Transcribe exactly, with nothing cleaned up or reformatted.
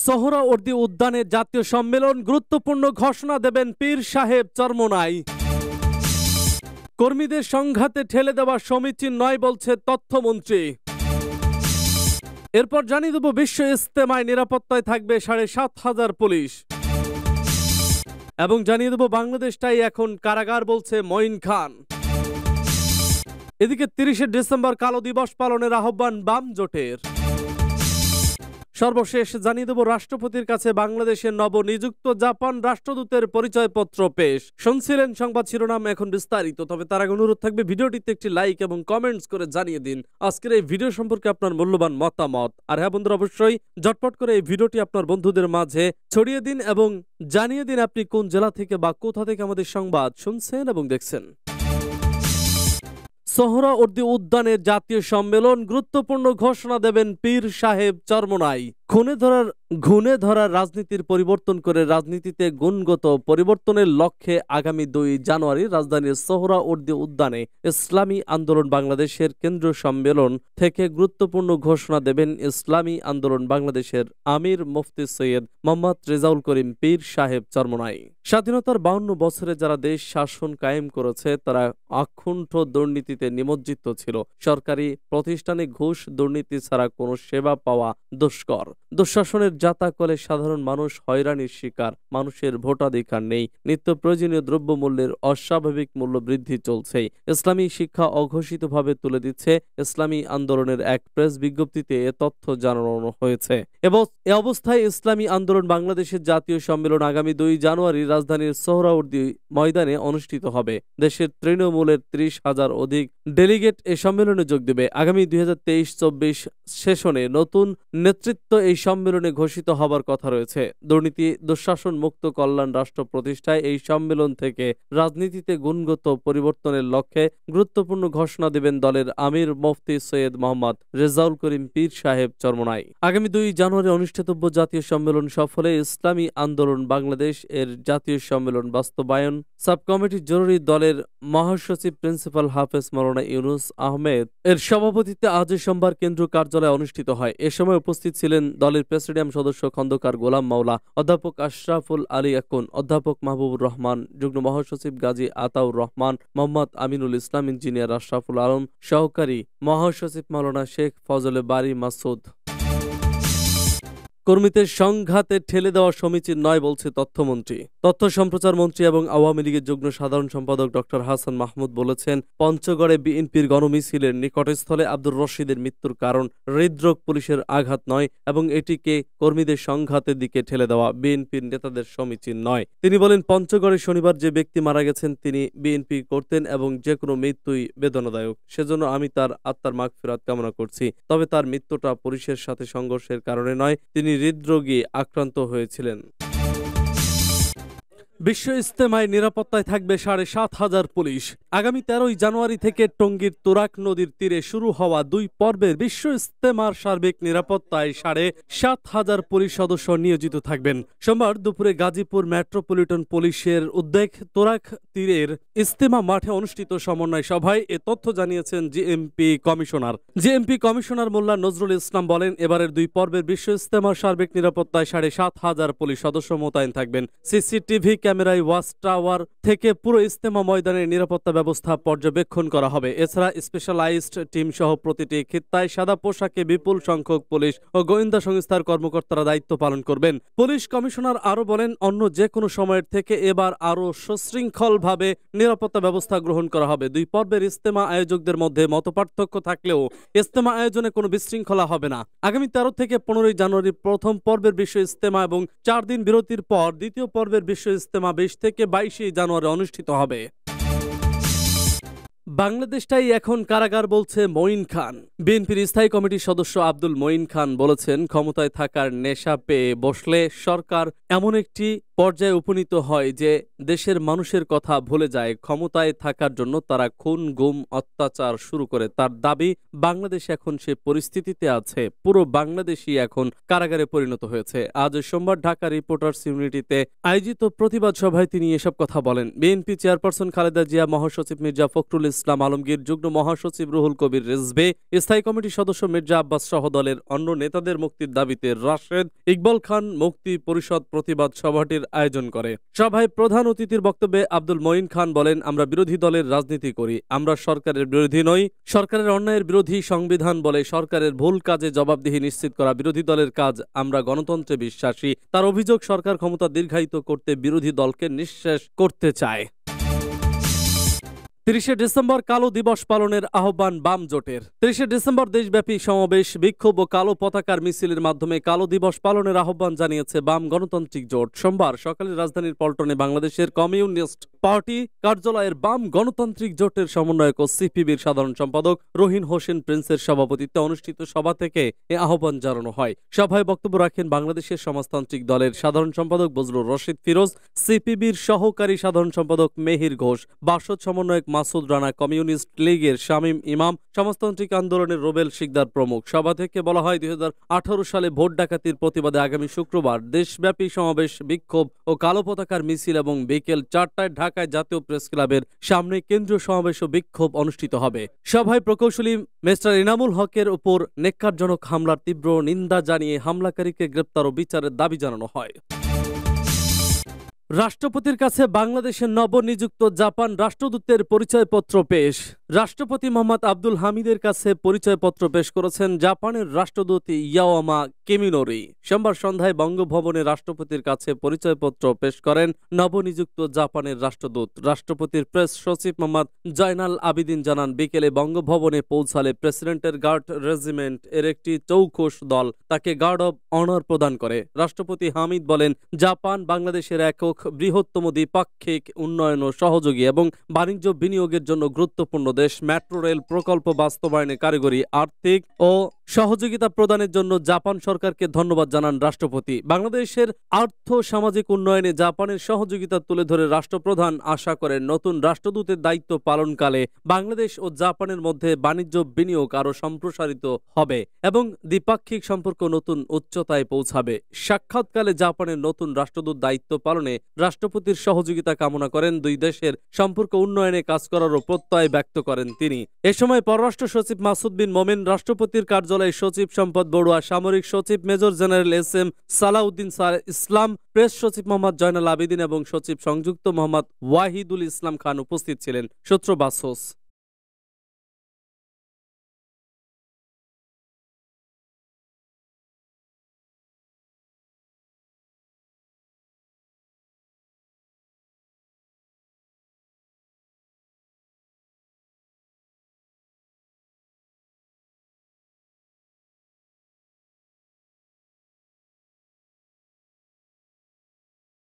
সোহরাওয়ার্দী উদ্যানে জাতীয় সম্মেলন, গুরুত্বপূর্ণ ঘোষণা দেবেন পীর সাহেব চরমোনাই। কর্মীদের সংঘাতে ঠেলে দেওয়া সমীচীন নয় বলছে তথ্যমন্ত্রী। এরপর জানিয়ে দেব বিশ্ব ইজতেমায় নিরাপত্তায় থাকবে সাড়ে সাত হাজার পুলিশ এবং জানিয়ে দেব বাংলাদেশটাই এখন কারাগার বলছে মঈন খান। এদিকে তিরিশে ডিসেম্বর কালো দিবস পালনের আহ্বান বাম জোটের। সর্বশেষ জানিয়ে দেব রাষ্ট্রপতির কাছে বাংলাদেশের নবনিযুক্ত জাপান রাষ্ট্রদূতের পরিচয়পত্র পেশ। শুনছিলেন সংবাদ শিরোনাম, এখন বিস্তারিত। তবে তার আগে অনুরোধ থাকবে ভিডিওটিতে একটি লাইক এবং কমেন্টস করে জানিয়ে দিন আজকের এই ভিডিও সম্পর্কে আপনার মূল্যবান মতামত। আর হ্যাঁ বন্ধুরা, অবশ্যই ঝটপট করে এই ভিডিওটি আপনার বন্ধুদের মাঝে ছড়িয়ে দিন এবং জানিয়ে দিন আপনি কোন জেলা থেকে বা কোথা থেকে আমাদের সংবাদ শুনছেন এবং দেখছেন। সোহরাওয়ার্দী উদ্যানের জাতীয় সম্মেলন, গুরুত্বপূর্ণ ঘোষণা দেবেন পীর সাহেব চরমোনাই। খুনে ধরার ঘুণে ধরার রাজনীতির পরিবর্তন করে রাজনীতিতে গুণগত পরিবর্তনের লক্ষ্যে আগামী দুই জানুয়ারি রাজধানীর সোহরাওয়ার্দী উদ্যানে ইসলামী আন্দোলন বাংলাদেশের কেন্দ্রীয় সম্মেলন থেকে গুরুত্বপূর্ণ ঘোষণা দেবেন ইসলামী আন্দোলন বাংলাদেশের আমির মুফতি সৈয়দ মোহাম্মদ রেজাউল করিম পীর সাহেব চরমোনাই। স্বাধীনতার বাউন্ন বছরে যারা দেশ শাসন কায়েম করেছে তারা অকুণ্ঠ দুর্নীতিতে নিমজ্জিত ছিল। সরকারি প্রতিষ্ঠানে ঘুষ দুর্নীতি ছাড়া কোনো সেবা পাওয়া দুষ্কর। দুঃশাসনের জাতাকলে সাধারণ মানুষ হয়রানির শিকার। মানুষের ভোটাধিকার নেই। নিত্য প্রয়োজনীয় দ্রব্যমূল্যের অস্বাভাবিক মূল্য বৃদ্ধি চলছে। ইসলামী শিক্ষা অঘোষিতভাবে তুলে দিচ্ছে। ইসলামী আন্দোলনের এক প্রেস বিজ্ঞপ্তিতে এ তথ্য জানানো হয়েছে। এবং এ অবস্থায় ইসলামী আন্দোলন বাংলাদেশের জাতীয় সম্মেলন আগামী দুই জানুয়ারি রাজধানীর সোহরাওয়ার্দী ময়দানে অনুষ্ঠিত হবে। দেশের তৃণমূলের ত্রিশ হাজার অধিক ডেলিগেট এ সম্মেলনে যোগ দেবে। আগামী দুই হাজার তেইশ চব্বিশ সেশনে নতুন নেতৃত্ব এই সম্মেলনে ঘোষিত হবার কথা রয়েছে। দুর্নীতি দুঃশাসন মুক্ত কল্যাণ রাষ্ট্র প্রতিষ্ঠায় এই সম্মেলন থেকে রাজনীতিতে গুণগত পরিবর্তনের লক্ষ্যে গুরুত্বপূর্ণ ঘোষণা দেবেন দলের আমির মুফতি সৈয়দ মোহাম্মদ রেজাউল করিম পীর সাহেব চরমোনাই। আগামী দুই জানুয়ারি অনুষ্ঠিতব্য জাতীয় সম্মেলন সফলে ইসলামী আন্দোলন বাংলাদেশ এর জাতীয় সম্মেলন বাস্তবায়ন সাব কমিটির জরুরি দলের মহাসচিব প্রিন্সিপাল হাফেজ মাওলানা ইউনুস আহমেদ এর সভাপতিত্বে আজ সোমবার কেন্দ্রীয় কার্যালয়ে অনুষ্ঠিত হয়। এ সময় উপস্থিত ছিলেন দলের প্রেসিডিয়াম সদস্য খন্দকার গোলাম মাওলা, অধ্যাপক আশরাফুল আলী আকুন, অধ্যাপক মাহবুবুর রহমান, যুগ্ম মহাসচিব গাজী আতাউর রহমান, মোহাম্মদ আমিনুল ইসলাম, ইঞ্জিনিয়ার আশরাফুল আলম, সহকারী মহাসচিব মাওলানা শেখ ফজলে বারী মাসুদ। কর্মীদের সংঘাতে ঠেলে দেওয়া সমীচীন নয় বলছে তথ্যমন্ত্রী। তথ্য সম্প্রচার মন্ত্রী এবং আওয়ামী লীগের যুগ্ম সাধারণ সম্পাদক ডক্টর হাসান মাহমুদ বলেছেন, পঞ্চগড়ে বিএনপির গণমিছিলের নিকটস্থলে আব্দুর রশিদের মৃত্যুর কারণ হৃদরোগ, পুলিশের আঘাত নয় এবং এটিকে কর্মীদের সংঘাতের দিকে ঠেলে দেওয়া বিএনপির নেতাদের সমীচীন নয়। তিনি বলেন, পঞ্চগড়ে শনিবার যে ব্যক্তি মারা গেছেন তিনি বিএনপি করতেন এবং যে কোনো মৃত্যুই বেদনাদায়ক। সেজন্য আমি তার আত্মার মাগফিরাত কামনা করছি। তবে তার মৃত্যুটা পুলিশের সাথে সংঘর্ষের কারণে নয়, তিনি হৃদরোগে আক্রান্ত হয়েছিলেন। বিশ্ব ইজতেমায় নিরাপত্তায় থাকবে সাড়ে সাত হাজার পুলিশ। আগামী তেরোই জানুয়ারি থেকে টঙ্গীর তুরাগ নদীর তীরে শুরু হওয়া দুই পর্বের বিশ্ব ইজতেমার সার্বিক নিরাপত্তায় সাড়ে সাত হাজার পুলিশ সদস্য নিয়োজিত থাকবেন। সোমবার দুপুরে গাজীপুর মেট্রোপলিটন পুলিশের উদ্যোগ তুরাগ তীরের ইজতেমা মাঠে অনুষ্ঠিত সমন্বয় সভায় এ তথ্য জানিয়েছেন GMP commissioner. GMP commissioner Mollah Nazrul Islam বলেন, এবারের দুই পর্বের বিশ্ব ইজতেমার সার্বিক নিরাপত্তায় সাড়ে সাত হাজার পুলিশ সদস্য মোতায়েন থাকবেন। সিসিটিভি ক্যামেরায় ওয়াচ টাওয়ার থেকে পুরো ইজতেমা ময়দানের নিরাপত্তা ব্যবস্থা পর্যবেক্ষণ করা হবে। এছাড়া স্পেশালাইজড টিম সহ প্রতিটি খিত্তায় সাদা পোশাকে বিপুল সংখ্যক পুলিশ ও গোয়েন্দা সংস্থার কর্মকর্তারা দায়িত্ব পালন করবেন। পুলিশ কমিশনার আরও বলেন, অন্য যে কোনো সময়ের থেকে এবার আরও সুশৃঙ্খলভাবে নিরাপত্তা ব্যবস্থা গ্রহণ করা হবে। দুই পর্বের ইজতেমা আয়োজকদের মধ্যে মতপার্থক্য থাকলেও ইজতেমা আয়োজনে কোনো বিশৃঙ্খলা হবে না। আগামী তেরো থেকে পনেরোই জানুয়ারি প্রথম পর্বের বিশ্ব ইজতেমা এবং চার দিন বিরতির পর দ্বিতীয় পর্বের বিশ্ব ইজতেমা বিশ থেকে বাইশে জানুয়ারি অনুষ্ঠিত হবে। বাংলাদেশটাই এখন কারাগার বলছে মঈন খান। বিএনপির স্থায়ী কমিটির সদস্য আব্দুল মঈন খান বলেছেন, ক্ষমতায় থাকার নেশা পেয়ে বসলে সরকার এমন একটি পর্যায়ে উপনীত হয় যে দেশের মানুষের কথা ভুলে যায়, ক্ষমতায় থাকার জন্য তারা খুন গুম অত্যাচার শুরু করে। তার দাবি বাংলাদেশ এখন সে পরিস্থিতিতে আছে, পুরো বাংলাদেশই এখন কারাগারে পরিণত হয়েছে। আজ সোমবার ঢাকা রিপোর্টার্স ইউনিটিতে আয়োজিত প্রতিবাদ সভায় তিনি এসব কথা বলেন। বিএনপি চেয়ারপারসন খালেদা জিয়া, মহাসচিব মির্জা ফখরুল ইসলাম আলমগীর, যুগ্ম মহাসচিব রুহুল কবির রিজভী, স্থায়ী কমিটির সদস্য মির্জা আব্বাস সহ দলের অন্য নেতাদের মুক্তির দাবিতে রাশেদ ইকবাল খান মুক্তি পরিষদ প্রতিবাদ সভাটির আয়োজন করে। সভায় প্রধান অতিথির বক্তব্যে আব্দুল মঈন খান বলেন, আমরা বিরোধী দলের রাজনীতি করি, আমরা সরকারের বিরোধী নই। সরকারের অন্যায়ের বিরোধী সংবিধান বলে সরকারের ভুল কাজে জবাবদিহি নিশ্চিত করা বিরোধী দলের কাজ। আমরা গণতন্ত্রে বিশ্বাসী। তার অভিযোগ, সরকার ক্ষমতা দীর্ঘায়িত করতে বিরোধী দলকে নিঃশেষ করতে চায়। তিরিশে ডিসেম্বর কালো দিবস পালনের আহ্বান বাম জোটের। তিরিশে ডিসেম্বর দেশব্যাপী সমাবেশ, বিক্ষোভ ও কালো পতাকার মিছিলের মাধ্যমে কালো দিবস পালনের আহ্বান জানিয়েছে বাম গণতান্ত্রিক জোট। সোমবার সকালে রাজধানীর পল্টনে বাংলাদেশের কমিউনিস্ট পার্টি কার্যালয়ের বাম গণতান্ত্রিক জোটের সমন্বয়ক ও সিপিবির সাধারণ সম্পাদক রহিন হোসেন প্রিন্সের সভাপতিত্বে অনুষ্ঠিত সভা থেকে এ আহ্বান জানানো হয়। সভায় বক্তব্য রাখেন বাংলাদেশের সমাজতান্ত্রিক দলের সাধারণ সম্পাদক বজলুর রশিদ ফিরোজ, সিপিবির সহকারী সাধারণ সম্পাদক মেহির ঘোষ, বাসদ সমন্বয়ক মাসুদ রানা, কমিউনিস্ট লীগের শামীম ইমাম, সমাজতান্ত্রিক আন্দোলনের রোবেল শিকদার প্রমুখ। সভা থেকে বলা হয়, দুই হাজার আঠারো সালে ভোট ডাকাতির প্রতিবাদে আগামী শুক্রবার দেশব্যাপী সমাবেশ, বিক্ষোভ ও কালো পতাকার মিছিল এবং বিকেল চারটায় ঢাকায় জাতীয় প্রেস ক্লাবের সামনে কেন্দ্রীয় সমাবেশ ও বিক্ষোভ অনুষ্ঠিত হবে। সভায় প্রকৌশলী মিস্টার ইনামুল হকের উপর নেককারজনক হামলার তীব্র নিন্দা জানিয়ে হামলাকারীকে গ্রেপ্তার ও বিচারের দাবি জানানো হয়। রাষ্ট্রপতির কাছে বাংলাদেশের নবনিযুক্ত জাপান রাষ্ট্রদূতের পরিচয়পত্র পেশ। রাষ্ট্রপতি মোহাম্মদ আব্দুল হামিদের কাছে পরিচয়পত্র পেশ করেছেন জাপানের রাষ্ট্রদূত ইয়াওয়ামা কিমিনোরি। সোমবার সন্ধ্যায় বঙ্গভবনে রাষ্ট্রপতির কাছে পরিচয়পত্র পেশ করেন নবনিযুক্ত জাপানের রাষ্ট্রদূত। রাষ্ট্রপতির প্রেস সচিব মোহাম্মদ জয়নাল আবিদিন জানান, বিকেলে বঙ্গভবনে পৌঁছালে প্রেসিডেন্টের গার্ড রেজিমেন্ট এর একটি চৌকস দল তাকে গার্ড অব অনার প্রদান করে। রাষ্ট্রপতি হামিদ বলেন, জাপান বাংলাদেশের একক বৃহত্তম দ্বিপাক্ষিক উন্নয়ন ও সহযোগী এবং বাণিজ্য বিনিয়োগের জন্য গুরুত্বপূর্ণ দেশ। মেট্রো রেল প্রকল্প বাস্তবায়নে কারিগরি, আর্থিক ও সহযোগিতা প্রদানের জন্য জাপান সরকারকে ধন্যবাদ জানান রাষ্ট্রপতি। বাংলাদেশের আর্থ সামাজিক উন্নয়নে জাপানের সহযোগিতা তুলে ধরে রাষ্ট্রপ্রধান আশা করেন নতুন রাষ্ট্রদূতের দায়িত্ব পালনকালে বাংলাদেশ ও জাপানের মধ্যে বাণিজ্য বিনিয়োগ আরও সম্প্রসারিত হবে এবং দ্বিপাক্ষিক সম্পর্ক নতুন উচ্চতায় পৌঁছাবে। সাক্ষাৎকালে জাপানের নতুন রাষ্ট্রদূত দায়িত্ব পালনে রাষ্ট্রপতির সহযোগিতা কামনা করেন। দুই দেশের সম্পর্ক উন্নয়নে কাজ করারও প্রত্যয় ব্যক্ত করেন তিনি। এ সময় পররাষ্ট্র সচিব মাসুদ বিন মোমেন, রাষ্ট্রপতির কার্যালয় সচিব সম্পদ বড়ুয়া, সামরিক সচিব major general S M Salauddin Islam, press সচিব মোহাম্মদ জয়নাল আবিদিন এবং সচিব সংযুক্ত মোহাম্মদ ওয়াহিদুল ইসলাম খান উপস্থিত ছিলেন। সূত্র বাসস।